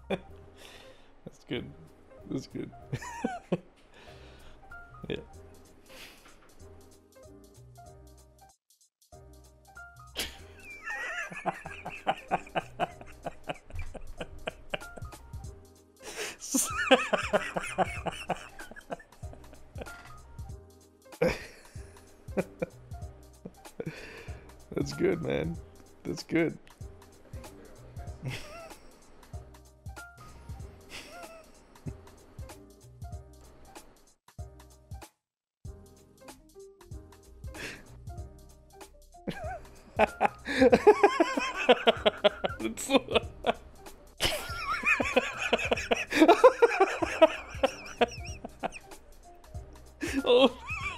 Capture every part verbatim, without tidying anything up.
That's good. That's good. Yeah. That's good, man. That's good. It's oh.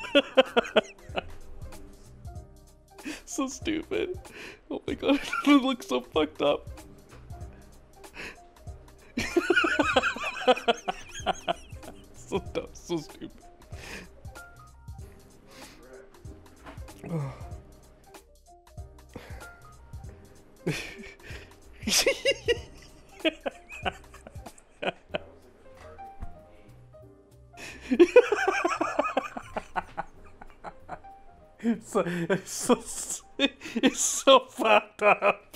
So stupid. Oh my god, it looks so fucked up. So dumb, so stupid. Oh. It's so, it's so, it's so fucked up.